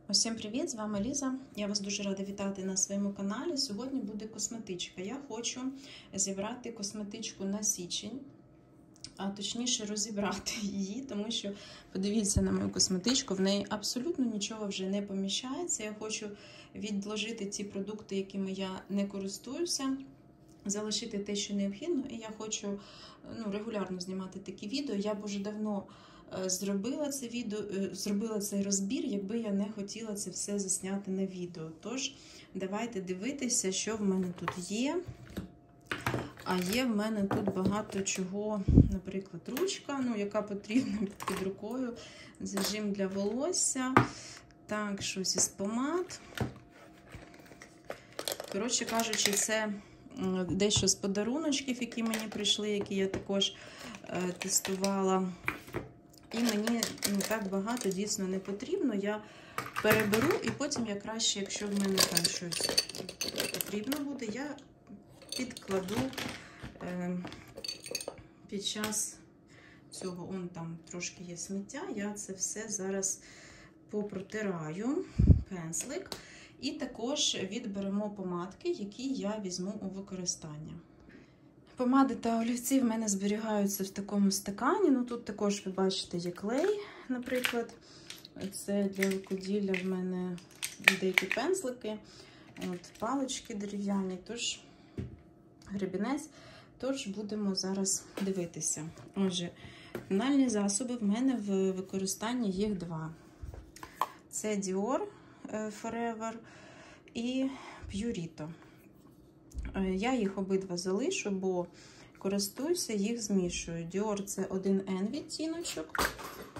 Усім привіт! З вами Ліза. Я вас дуже рада вітати на своєму каналі. Сьогодні буде косметичка. Я хочу зібрати косметичку на січень, а точніше розібрати її, тому що, подивіться на мою косметичку, в неї абсолютно нічого вже не поміщається. Я хочу відложити ті продукти, якими я не користуюся, залишити те, що необхідно, і я хочу регулярно знімати такі відео. Я б уже давно зробила це відео, зробила цей розбір, якби я не хотіла це все засняти на відео. Тож, давайте дивитися, що в мене тут є. А є в мене тут багато чого, наприклад, ручка, яка потрібна під рукою, зажим для волосся, так, щось із помад. Коротше кажучи, це дещо з подаруночків, які мені прийшли, які я також тестувала. І мені так багато дійсно не потрібно. Я переберу, і потім я краще, якщо в мене там щось потрібно буде, я підкладу під час цього, там трошки є сміття, я це все зараз попротираю, пензлик. І також відберемо помадки, які я візьму у використання. Помади та олівці в мене зберігаються в такому стакані. Тут також, ви бачите, є клей, наприклад. Це для рукоділля в мене деякі пензлики, палички дерев'яні, тож гребінець. Тож будемо зараз дивитися. Отже, тональні засоби в мене в використанні їх два. Це Dior Forever і Purito. Я їх обидва залишу, бо користуюся, їх змішую. Dior – це 1N відтіночок.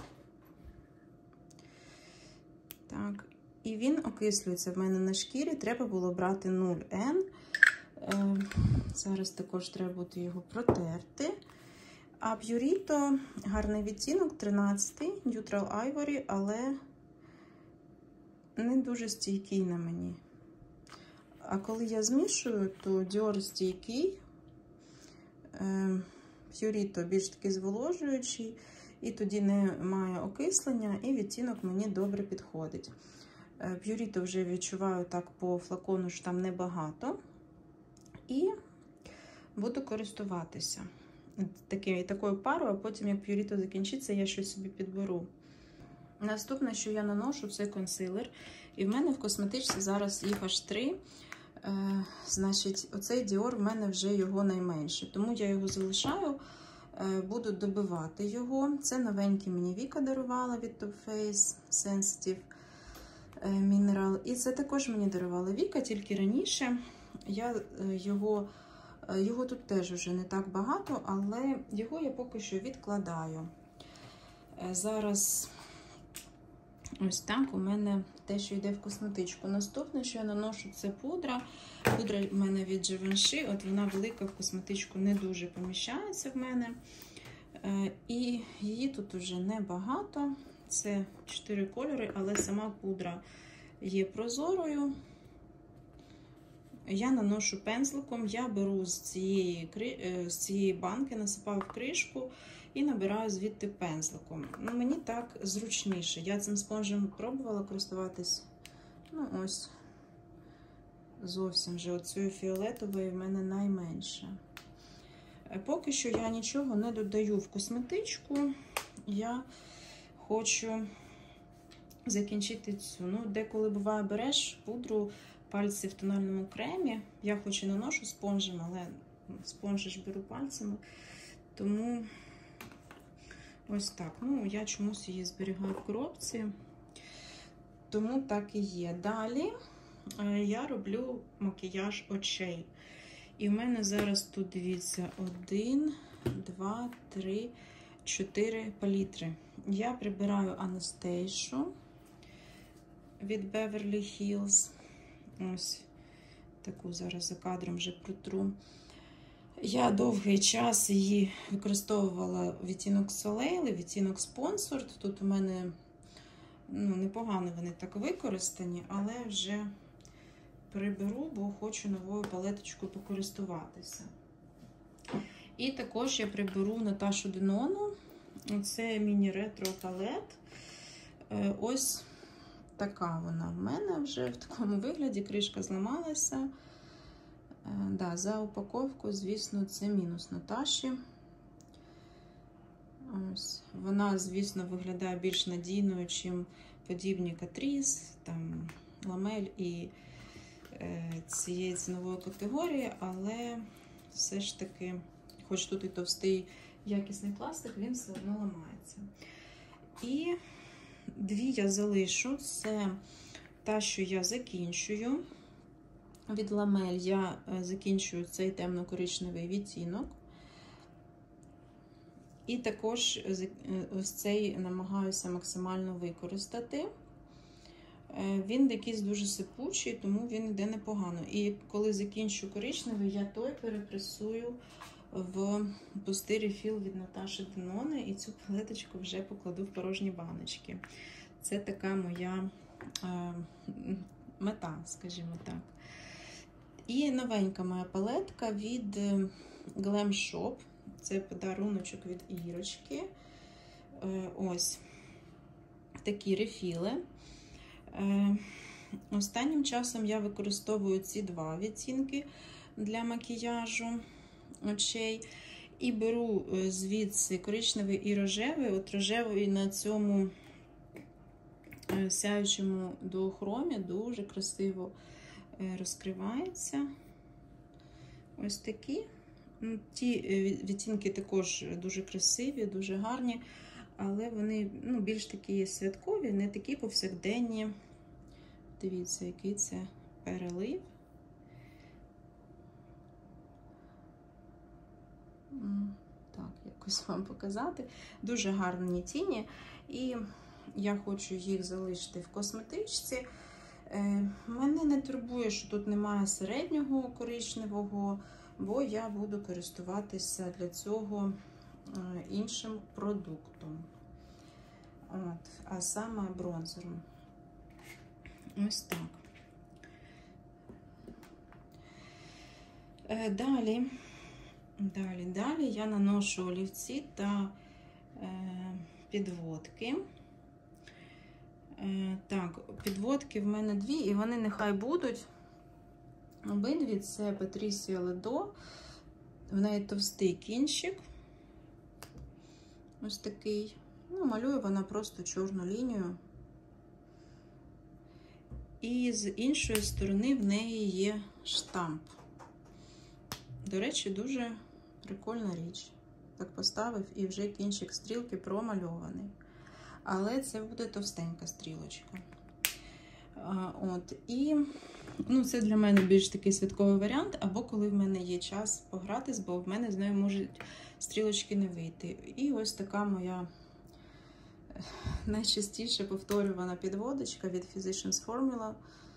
Так, і він окислюється в мене на шкірі, треба було брати 0N. Зараз також треба буде його протерти. А Purito – гарний відтінок, 13-й, Neutral Ivory, але не дуже стійкий на мені. А коли я змішую, то Dior стійкий, Purito більш таки зволожуючий, і тоді немає окислення, і відтінок мені добре підходить. Purito вже відчуваю так по флакону, що там небагато, і буду користуватися такою парою, а потім, як Purito закінчиться, я щось собі підберу. Наступне, що я наношу, це консилер. І в мене в косметичці зараз їх аж 3. Значить, оцей Dior в мене вже його найменше. Тому я його залишаю, буду добивати його. Це новенький мені Віка дарувала від Too Faced Sensitive Mineral. І це також мені дарувала Віка, тільки раніше. Його тут теж вже не так багато, але його я поки що відкладаю. Зараз ось так у мене те, що йде в косметичку. Наступне, що я наношу, це пудра. Пудра в мене від Givenchy, вона велика, в косметичку не дуже поміщається в мене. І її тут вже небагато. Це 4 кольори, але сама пудра є прозорою. Я наношу пензликом, я беру з цієї банки, насипаю в кришку і набираю звідти пензликом. Мені так зручніше. Я цим спонжем пробувала користуватись. Ось, зовсім вже оцієї фіолетової в мене найменше. Поки що я нічого не додаю в косметичку. Я хочу закінчити цю. Деколи буває, береш пудру, пальці в тональному кремі. Я хоч і наношу спонжем, але спонжі ж беру пальцями. Тому ось так. Я чомусь її зберігаю в коробці. Тому так і є. Далі я роблю макіяж очей. І в мене зараз тут, дивіться, 1, 2, 3, 4 палітри. Я прибираю Anastasia від Beverly Hills. Ось таку зараз за кадром вже протру. Я довгий час її використовувала відтінок Soleil, відтінок Sponsored. Тут у мене непогано вони так використані, але вже приберу, бо хочу новою палеточкою покористуватися. І також я приберу Наташу Денону. Це міні-ретро палет. Ось така вона в мене вже в такому вигляді. Кришка зламалася. Да, за упаковку, звісно, це мінус Наташі. Ось. Вона, звісно, виглядає більш надійною, ніж подібні Catrice, там, Ламель і цієї цінової категорії, але все ж таки, хоч тут і товстий якісний пластик, він все одно ламається. І дві я залишу. Це та, що я закінчую. Від Ламель я закінчую цей темно-коричневий відтінок. І також ось цей намагаюся максимально використати. Він якийсь дуже сипучий, тому він йде непогано. І коли закінчу коричневий, я той перепресую в пустий рефіл від Наташі Деноне, і цю палеточку вже покладу в порожні баночки. Це така моя мета, скажімо так. І новенька моя палетка від Glam Shop. Це подаруночок від Ірочки. Ось такі рефіли. Останнім часом я використовую ці два відтінки для макіяжу очей. І беру звідси коричневий і рожевий. От рожевий на цьому сяючому дуохромі дуже красиво розкривається. Ось такі. Ті відтінки також дуже красиві, дуже гарні, але вони більш такі святкові, не такі повсякденні. Дивіться, який це перелив. Так, якось вам показати. Дуже гарні тіні, і я хочу їх залишити в косметичці. Мене не турбує, що тут немає середнього коричневого, бо я буду користуватися для цього іншим продуктом. А саме бронзером. Ось так. Далі я наношу олівці та підводки. Так, підводки в мене дві, і вони нехай будуть. Обидві це Patricia Ledo. В неї товстий кінчик. Ось такий. Малює вона просто чорну лінію. І з іншої сторони в неї є штамп. До речі, дуже прикольна річ. Так поставив, і вже кінчик стрілки промальований. Але це буде товстенька стрілочка. І це для мене більш такий святковий варіант, або коли в мене є час погратись, бо в мене з нею можуть стрілочки не вийти. І ось така моя найчастіше повторювана підводочка від Physicians Formula.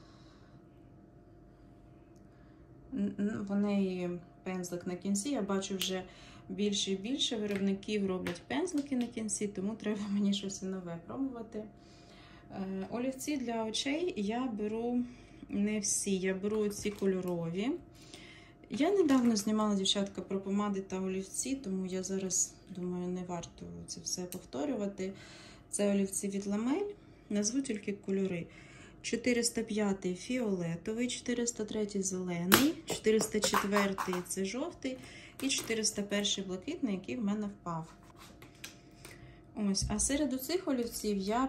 В неї пензлик на кінці. Я бачу, вже більше і більше виробників роблять пензлики на кінці, тому треба мені щось нове пробувати. Олівці для очей я беру не всі, я беру ці кольорові. Я недавно знімала, дівчатка, про помади та олівці, тому я зараз, думаю, не варто це все повторювати. Це олівці від Ламель, назву тільки кольори. 405 фіолетовий, 403 зелений, 404 це жовтий і 401 блакитний, який в мене впав. Ось, а серед цих олівців я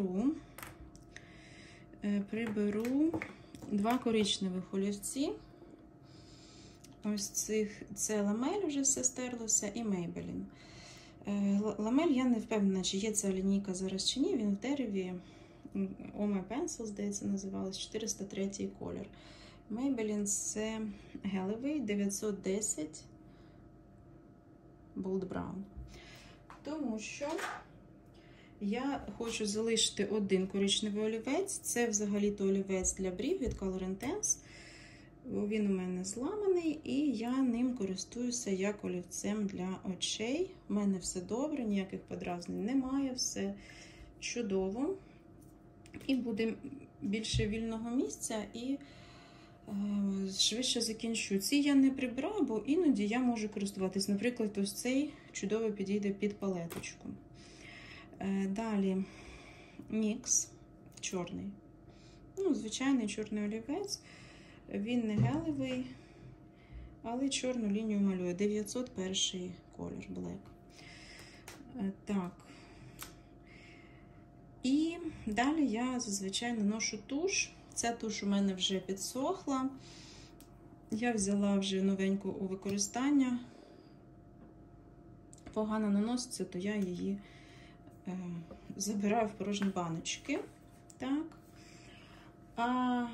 приберу два коричневих олівці. Ось це Ламель, вже все стерлося, і Maybelline. Ламель, я не впевнена, чи є ця лінійка зараз чи ні, він в дереві. Oh My Pencil, здається, називалась, 403 колір. Maybelline це гелевий, 910 Bold Brown. Тому що я хочу залишити один коричневий олівець. Це взагалі-то олівець для брів від Color Intense. Він у мене зламаний, і я ним користуюся як олівцем для очей. У мене все добре, ніяких подразнень немає, все чудово. І буде більше вільного місця, і швидше закінчу. Ці я не прибираю, бо іноді я можу користуватись. Наприклад, ось цей чудово підійде під палеточку. Далі NYX чорний. Ну, звичайний чорний олівець. Він не гелевий, але чорну лінію малює. 901 колір, Black. Так. І далі я зазвичай наношу туш. Ця туш у мене вже підсохла. Я взяла вже новеньку у використання. Погано наноситься, то я її забираю в порожні баночки. Так. А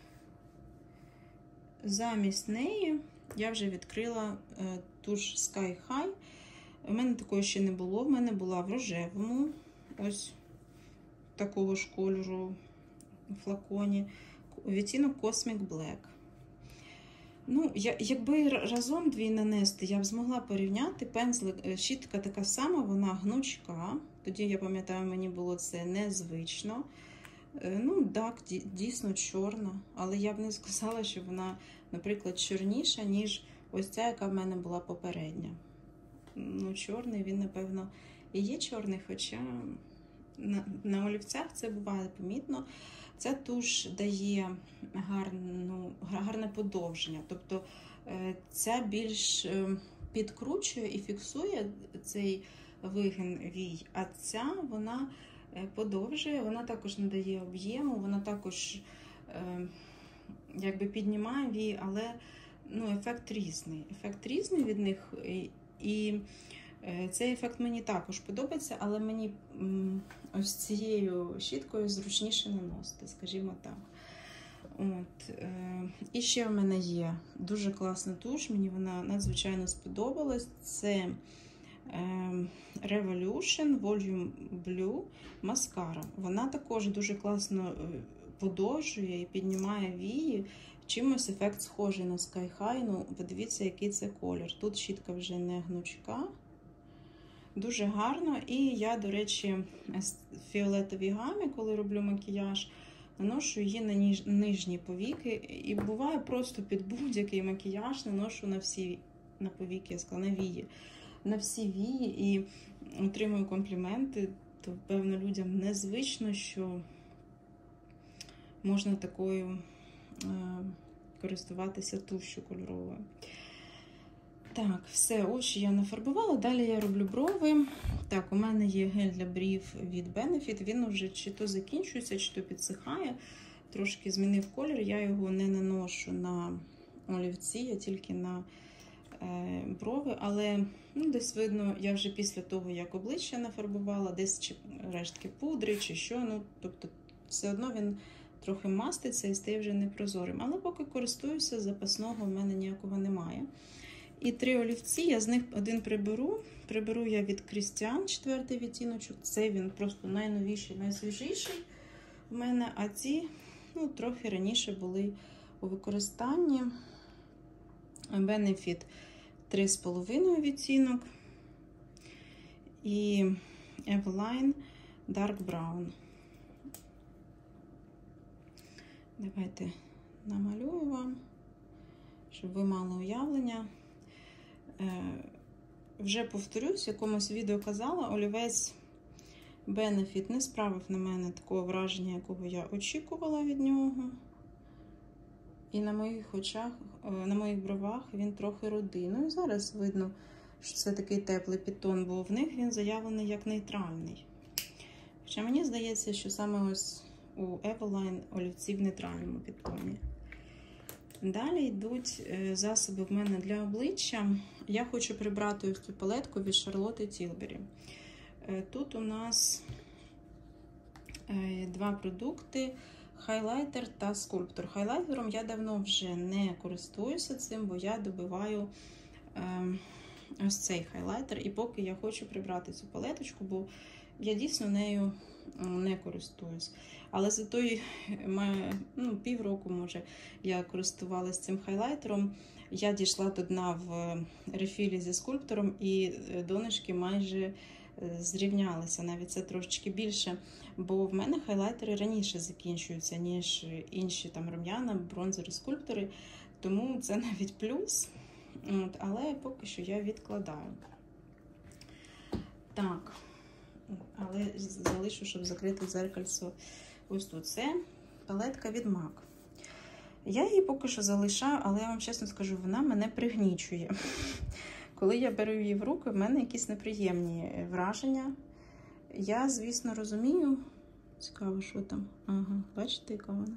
замість неї я вже відкрила туш Sky High. У мене такої ще не було. В мене була в рожевому, ось такого ж кольору флаконі. Відтінок Cosmic Black. Ну, якби разом дві нанести, я б змогла порівняти. Пензлик, щітка така сама, вона гнучка. Тоді, я пам'ятаю, мені було це незвично. Ну, так, дійсно чорна. Але я б не сказала, що вона, наприклад, чорніша, ніж ось ця, яка в мене була попередня. Ну, чорний, він, напевно, і є чорний, хоча на олівцях це буває помітно. Ця туш дає гарне подовження, тобто ця більш підкручує і фіксує цей вигин вій, а ця вона подовжує, вона також надає об'єму, вона також якби піднімає вій, але ну, ефект різний. Ефект різний від них, і цей ефект мені також подобається, але мені ось цією щіткою зручніше наносити, скажімо так. От. І ще в мене є дуже класна туш, мені вона надзвичайно сподобалась. Це Revolution Volume Blue маскара. Вона також дуже класно подовжує і піднімає вії. Чимось ефект схожий на Sky High. Ну, подивіться, який це колір. Тут щітка вже не гнучка. Дуже гарно. І я, до речі, в фіолетовій гамі, коли роблю макіяж, наношу її на нижні повіки. І буває просто під будь-який макіяж наношу на повіки, я сказала, на вії. На всі вії і отримую компліменти. То, певно, людям незвично, що можна такою користуватися тушю кольоровою. Так, все, очі я нафарбувала. Далі я роблю брови. Так, у мене є гель для брів від Benefit. Він вже чи то закінчується, чи то підсихає. Трошки змінив колір. Я його не наношу на олівці, я тільки на брови. Але ну, десь видно, я вже після того, як обличчя нафарбувала, десь чи рештки пудри, чи що. Ну, тобто, все одно він трохи маститься і стає вже непрозорим. Але поки користуюся, запасного в мене ніякого немає. І 3 олівці, я з них один приберу. Приберу я від Christian 4-й відтіночок. Цей він просто найновіший, найсвіжіший в мене. А ці ну, трохи раніше були у використанні. Benefit 3,5 відтінок. І Eveline Dark Brown. Давайте намалюю вам, щоб ви мали уявлення. Вже повторюсь, в якомусь відео казала, олівець Benefit не справив на мене такого враження, якого я очікувала від нього. І на моїх очах, на моїх бровах він трохи рудий. Ну і зараз видно, що це такий теплий підтон, бо в них він заявлений як нейтральний. Хоча мені здається, що саме ось у Eveline олівці в нейтральному підтоні. Далі йдуть засоби в мене для обличчя. Я хочу прибрати ось цю палетку від Charlotte Tilbury. Тут у нас 2 продукти – хайлайтер та скульптор. Хайлайтером я давно вже не користуюся цим, бо я добиваю ось цей хайлайтер. І поки я хочу прибрати цю палеточку, бо я дійсно нею не користуюсь. Але за той півроку, може, я користувалася цим хайлайтером. Я дійшла до дна в рефілі зі скульптором, і донышки майже зрівнялися, навіть це трошечки більше. Бо в мене хайлайтери раніше закінчуються, ніж інші там рум'яна, бронзери, скульптори. Тому це навіть плюс. Але поки що я відкладаю. Так. Але залишу, щоб закрити дзеркальце Ось тут це палетка від MAC. Я її поки що залишаю, але я вам чесно скажу, вона мене пригнічує. Коли я беру її в руки, в мене якісь неприємні враження. Я, звісно, розумію. Цікаво, що там. Ага, бачите, яка вона?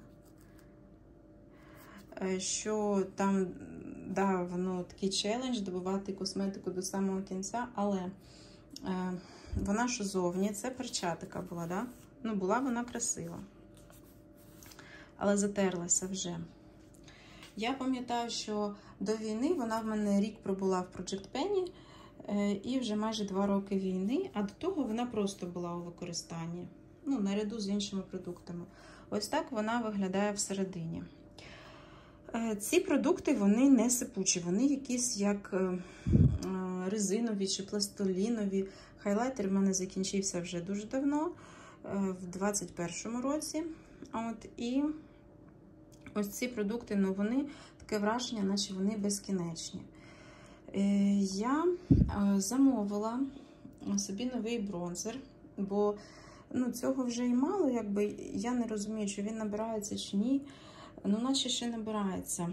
Що там, да, воно такий челендж, добувати косметику до самого кінця, але вона що зовні, це перчатка була, да? Ну, була вона красива. Але затерлася вже. Я пам'ятаю, що до війни вона в мене рік пробула в Project Penny, і вже майже 2 роки війни, а до того вона просто була у використанні, ну, наряду з іншими продуктами. Ось так вона виглядає всередині. Ці продукти, вони не сипучі, вони якісь як резинові чи пластилінові. Хайлайтер в мене закінчився вже дуже давно, в 2021 році. От, і ось ці продукти, ну, вони, таке враження, наче вони безкінечні. Я замовила собі новий бронзер, бо, ну, цього вже і мало, якби, я не розумію, чи він набирається, чи ні. Ну, наче ще набирається.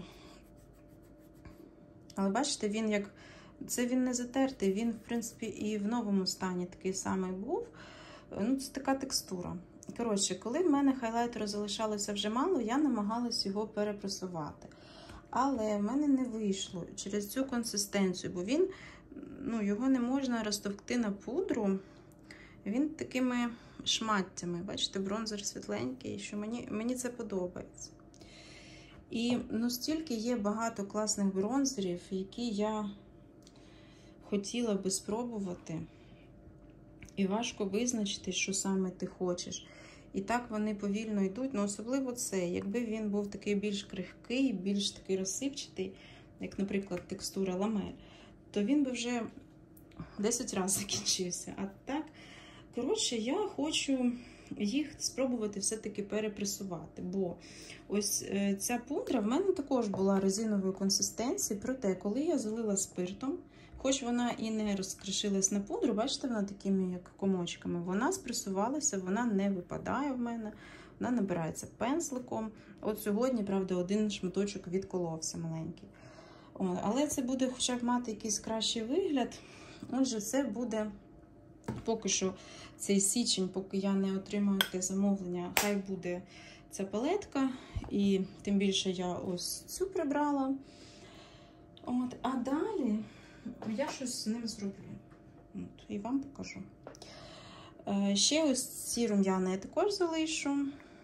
Але бачите, він як... Це він не затертий, він, в принципі, і в новому стані такий самий був. Ну, це така текстура. Коротше, коли в мене хайлайтеру залишалося вже мало, я намагалась його перепресувати. Але в мене не вийшло через цю консистенцію, бо він, ну, його не можна розтовкти на пудру. Він такими шматтями. Бачите, бронзер світленький, що мені це подобається. І, ну, стільки є багато класних бронзерів, які я хотіла би спробувати. І важко визначити, що саме ти хочеш. І так вони повільно йдуть, ну, особливо це. Якби він був такий більш крихкий, більш такий розсипчатий, як, наприклад, текстура ламель, то він би вже 10 разів закінчився. А так, коротше, я хочу їх спробувати все-таки перепресувати, бо ось ця пудра в мене також була резинової консистенції, проте, коли я залила спиртом, хоч вона і не розкришилась на пудру, бачите, вона такими як комочками, вона спресувалася, вона не випадає в мене, вона набирається пензликом. От сьогодні, правда, один шматочок відколовся маленький. Але це буде хоча б мати якийсь кращий вигляд. Отже, це буде поки що цей січень, поки я не отримаю те замовлення, хай буде ця палетка. І тим більше я ось цю прибрала. От, а далі я щось з ним зроблю. От, і вам покажу. Ще ось ці рум'яна я також залишу.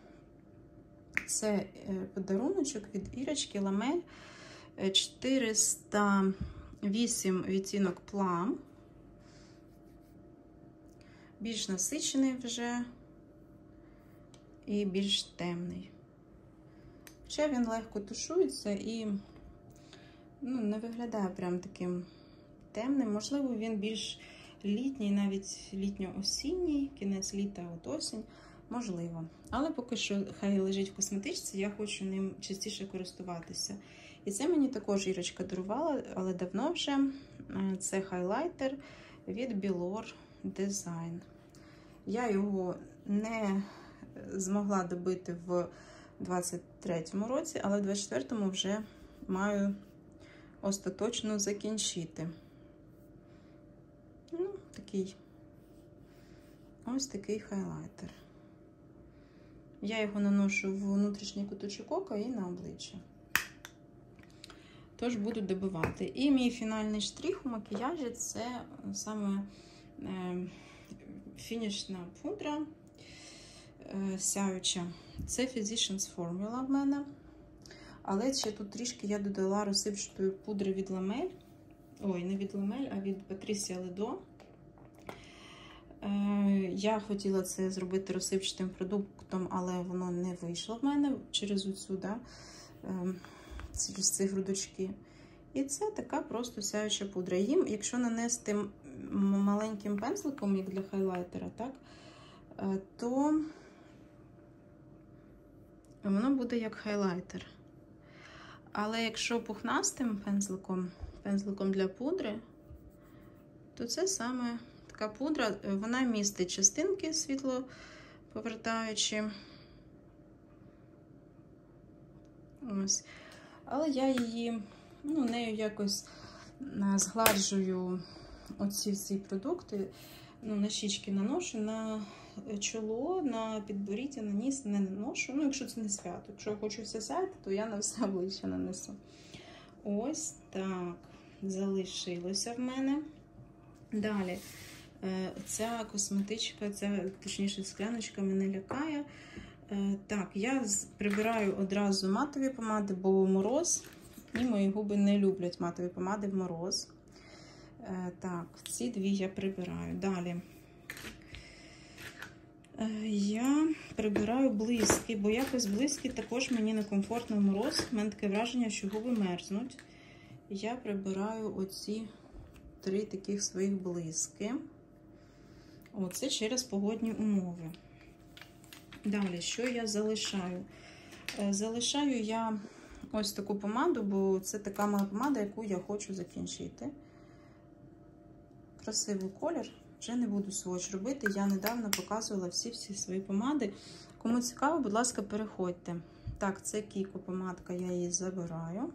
Це подаруночок від Ірочки Ламель. 408 відтінок Plum. Більш насичений вже і більш темний. Хоча він легко тушується і, ну, не виглядає прям таким темним. Можливо, він більш літній, навіть літньо-осінній, кінець літа, от осінь. Можливо. Але поки що хай лежить в косметичці, я хочу ним частіше користуватися. І це мені також Ірочка дарувала, але давно вже. Це хайлайтер від Bilor Design. Я його не змогла добити в 23-му році, але в 24-му вже маю остаточно закінчити. Ну, такий. Ось такий хайлайтер. Я його наношу в внутрішній куточок ока і на обличчя. Тож буду добивати. І мій фінальний штрих у макіяжі – це саме фінішна пудра сяюча. Це Physicians Formula в мене. Але ще тут трішки я додала розсипчатої пудри від Ламель. Ой, не від Ламель, а від Patricia Ledo. Я хотіла це зробити розсипчатим продуктом, але воно не вийшло в мене через оцю, да, через ці грудочки. І це така просто сяюча пудра. Їм, якщо нанести маленьким пензликом, як для хайлайтера, так, то воно буде як хайлайтер. Але якщо пухнастим пензликом для пудри, то це саме така пудра, вона містить частинки світлоповертаючі, Ось. Але я її, нею якось згладжую оці всі продукти. На щічки наношу, на чоло, на підборіддя, на ніс не наношу. Якщо це не свято. Якщо я хочу все свято, то я на все обличчя нанесу. Ось так залишилося в мене. Далі, ця косметичка, точніше скляночка мене лякає. Так, я прибираю одразу матові помади, бо мороз, і мої губи не люблять матові помади в мороз. Так, ці дві я прибираю. Далі я прибираю блиски, бо якось блиски також мені некомфортно в мороз. У мене таке враження, що губи мерзнуть. Я прибираю оці 3 таких своїх блиски. Оце через погодні умови. Далі, що я залишаю? Залишаю я ось таку помаду, бо це така моя помада, яку я хочу закінчити. Красивий колір. Вже не буду сводч робити. Я недавно показувала всі свої помади. Кому цікаво, будь ласка, переходьте. Так, це Кіко помадка, я її забираю.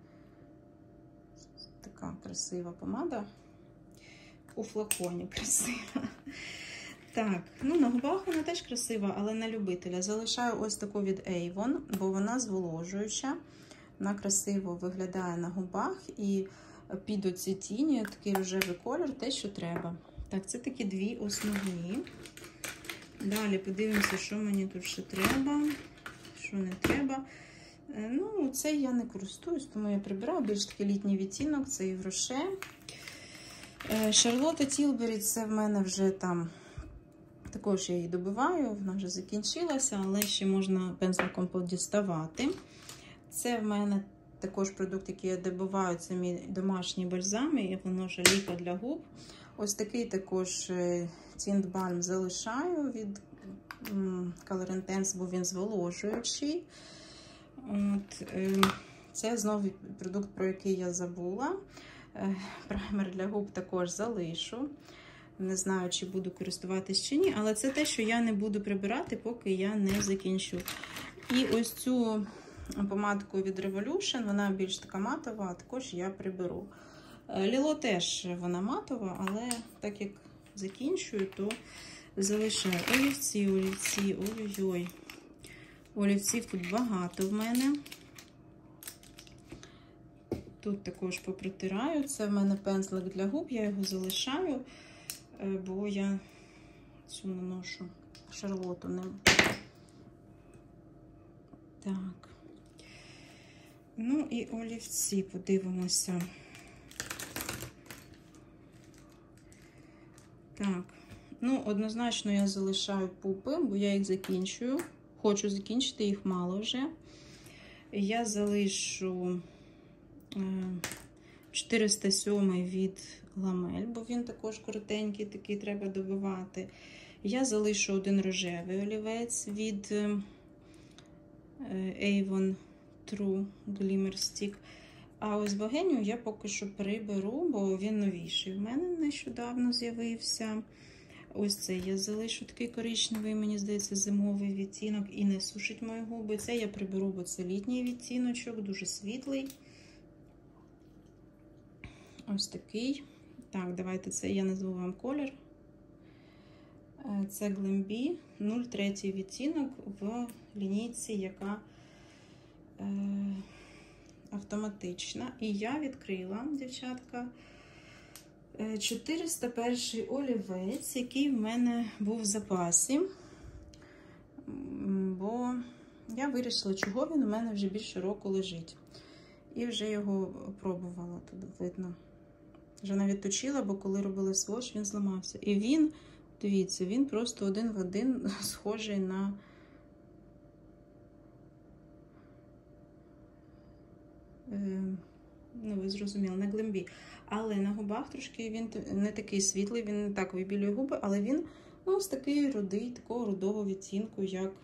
Така красива помада. У флаконі красива. Так, на губах вона теж красива, але на любителя. Залишаю ось таку від Avon, бо вона зволожуюча. Вона красиво виглядає на губах і під оці тіні, такий рожевий колір, те, що треба. Так, це такі 2 основні. Далі подивимося, що мені тут ще треба, що не треба. Цей я не користуюсь, тому я прибираю більш такий літній відтінок, це Yves Rocher. Charlotte Tilbury, це в мене вже там, також я її добиваю, вона вже закінчилася, але ще можна пензликом подіставати. Це в мене також продукт, який я добиваю, це мій домашній бальзам, і воно вже ліка для губ. Ось такий також Tint Balm залишаю від Color Intense, бо він зволожуючий. Це знову продукт, про який я забула. Праймер для губ також залишу. Не знаю, чи буду користуватись чи ні, але це те, що я не буду прибирати, поки я не закінчу. І ось цю помадку від Revolution, вона більш така матова, а також я приберу. Ліло теж вона матова, але так як закінчую, то залишаю. Олівці, ой-ой-ой. Олівців тут багато в мене. Тут також попротираю. Це в мене пензлик для губ, я його залишаю, бо я цю наношу Шарлоту ним. Так. І олівці, подивимося. Так, однозначно я залишаю пупи, бо я їх закінчую. Хочу закінчити, їх мало вже. Я залишу 407 від Ламель, бо він також коротенький, такий треба добивати. Я залишу один рожевий олівець від Avon True Glimmer Stick. А ось Богенію я поки що приберу, бо він новіший. В мене нещодавно з'явився. Ось цей я залишу такий коричневий, мені здається, зимовий відтінок і не сушить мої губи. Це я приберу, бо це літній відтіночок, дуже світлий. Ось такий. Так, давайте це я назву вам колір. Це Glambi 03 відтінок в лінійці, яка автоматична. І я відкрила, дівчатка, 401 олівець, який в мене був в запасі. Бо я вирішила, чого він у мене вже більше року лежить. І вже його пробувала, тут видно. Вже навіть точила, бо коли робили сводч, він зламався. І він, дивіться, він просто один в один схожий на ви зрозуміли, на Glambi. Але на губах трошки він не такий світлий, він не так вибілює губи, але він ось такий рудий, такого рудого відтінку,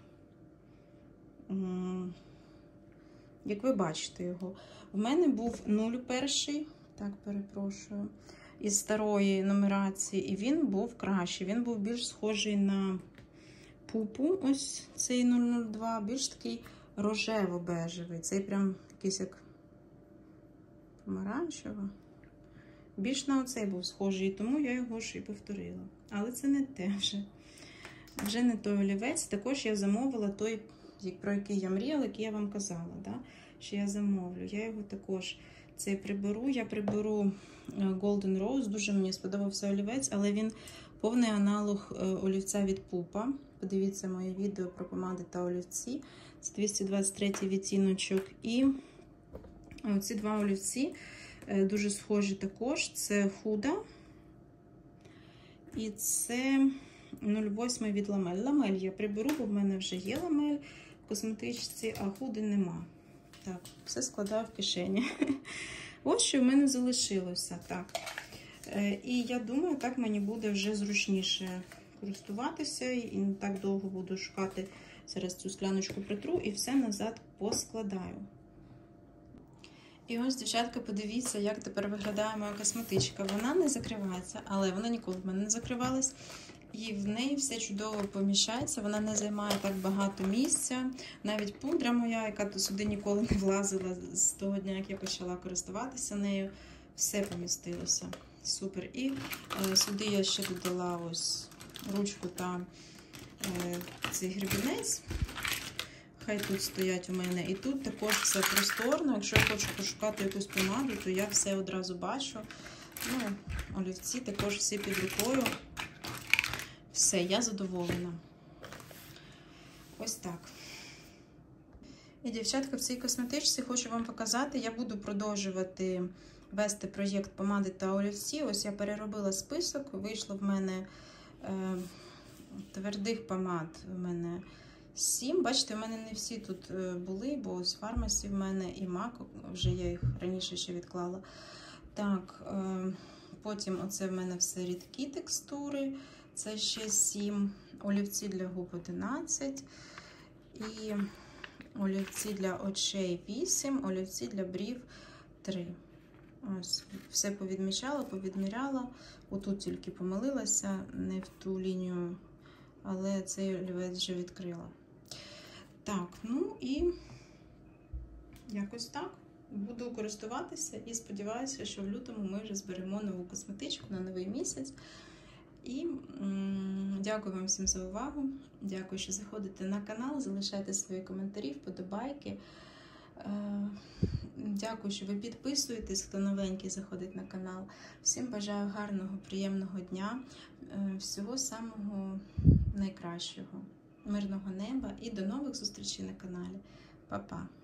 як ви бачите його. В мене був 01, так, перепрошую, із старої нумерації, і він був кращий. Він був більш схожий на пупу, ось цей 002, більш такий рожево-бежевий. Цей прям якийсь як помаранчево. Більш на оцей був схожий, тому я його ж і повторила. Але це не те вже. Вже не той олівець. Також я замовила той, про який я мріяла, який я вам казала, да? Що я замовлю. Я його також цей приберу. Я приберу Golden Rose. Дуже мені сподобався олівець, але він повний аналог олівця від Пупа. Подивіться моє відео про помади та олівці. Це 223 відтіночок. І ці два олівці дуже схожі також. Це Huda. І це 0,8 від Ламель. Ламель я приберу, бо в мене вже є ламель в косметичці, а Худи нема. Так, все складаю в кишені. Ось що в мене залишилося. Так. І я думаю, так мені буде вже зручніше користуватися. І не так довго буду шукати. Зараз цю скляночку притру і все назад поскладаю. І ось, дівчатка, подивіться, як тепер виглядає моя косметичка. Вона не закривається, але вона ніколи в мене не закривалась. І в неї все чудово поміщається, вона не займає так багато місця. Навіть пудра моя, яка сюди ніколи не влазила з того дня, як я почала користуватися нею, все помістилося. Супер. І сюди я ще додала ось ручку та цей гребінець. Хай тут стоять у мене. І тут також все просторно. Якщо я хочу пошукати якусь помаду, то я все одразу бачу. Ну, олівці також всі під рукою. Все, я задоволена. Ось так. І, дівчатка, в цій косметичці хочу вам показати, я буду продовжувати вести проєкт помади та олівці. Ось я переробила список, вийшло в мене твердих помад, у мене 7. Бачите, в мене не всі тут були, бо з фармасі в мене і MAC, вже я їх раніше ще відклала. Так, потім оце в мене все рідкі текстури, це ще 7, олівці для губ 11, і олівці для очей 8, олівці для брів 3. Ось, все повідмічала, повідміряла. Отут тільки помилилася, не в ту лінію, але цей олівець вже відкрила. Так, ну і якось так. Буду користуватися і сподіваюся, що в лютому ми вже зберемо нову косметичку на новий місяць. І дякую вам всім за увагу. Дякую, що заходите на канал, залишайте свої коментарі, вподобайки. Дякую, що ви підписуєтесь, хто новенький заходить на канал. Всім бажаю гарного, приємного дня, всього самого найкращого, мирного неба і до нових зустрічей на каналі. Па-па!